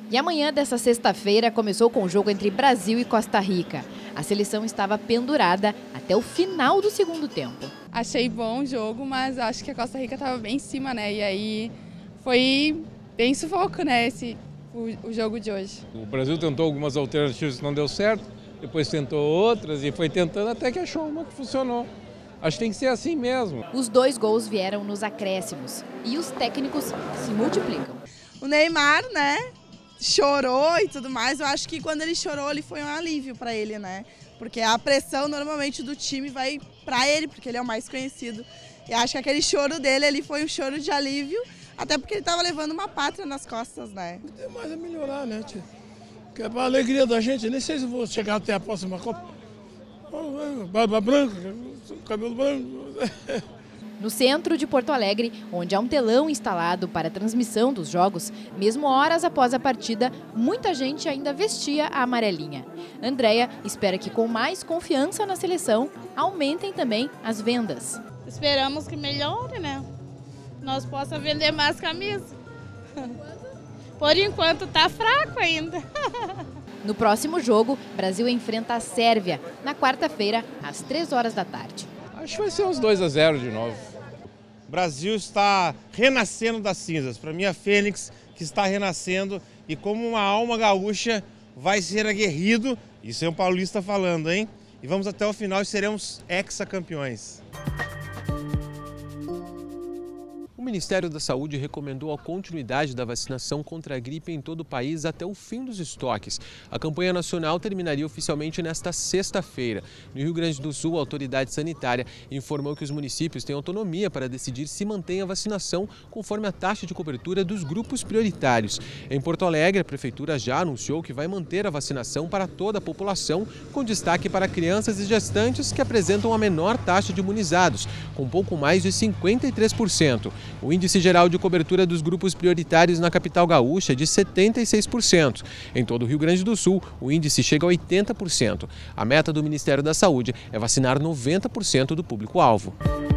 E amanhã dessa sexta-feira começou com o jogo entre Brasil e Costa Rica. A seleção estava pendurada até o final do segundo tempo. Achei bom o jogo, mas acho que a Costa Rica estava bem em cima, né? E aí foi bem sufoco, né, o jogo de hoje. O Brasil tentou algumas alternativas que não deu certo, depois tentou outras e foi tentando até que achou uma que funcionou. Acho que tem que ser assim mesmo. Os 2 gols vieram nos acréscimos e os técnicos se multiplicam. O Neymar, né, chorou e tudo mais. Eu acho que quando ele chorou, ele foi um alívio para ele, né? Porque a pressão normalmente do time vai para ele, porque ele é o mais conhecido. E acho que aquele choro dele ali foi um choro de alívio, até porque ele estava levando uma pátria nas costas, né? Tem mais a melhorar, né, tia? Que é para a alegria da gente. Nem sei se vou chegar até a próxima Copa. Barba branca, cabelo branco. No centro de Porto Alegre, onde há um telão instalado para a transmissão dos jogos, mesmo horas após a partida, muita gente ainda vestia a amarelinha. Andréia espera que com mais confiança na seleção, aumentem também as vendas. Esperamos que melhore, né? Nós possamos vender mais camisas. Por enquanto tá fraco ainda. No próximo jogo, Brasil enfrenta a Sérvia, na quarta-feira, às 3 horas da tarde. Acho que vai ser uns 2-0 de novo. O Brasil está renascendo das cinzas. Para mim, a Fênix que está renascendo e como uma alma gaúcha vai ser aguerrido. Isso é um paulista falando, hein? E vamos até o final e seremos hexacampeões. O Ministério da Saúde recomendou a continuidade da vacinação contra a gripe em todo o país até o fim dos estoques. A campanha nacional terminaria oficialmente nesta sexta-feira. No Rio Grande do Sul, a autoridade sanitária informou que os municípios têm autonomia para decidir se mantém a vacinação conforme a taxa de cobertura dos grupos prioritários. Em Porto Alegre, a Prefeitura já anunciou que vai manter a vacinação para toda a população, com destaque para crianças e gestantes que apresentam a menor taxa de imunizados, com pouco mais de 53%. O índice geral de cobertura dos grupos prioritários na capital gaúcha é de 76%. Em todo o Rio Grande do Sul, o índice chega a 80%. A meta do Ministério da Saúde é vacinar 90% do público-alvo.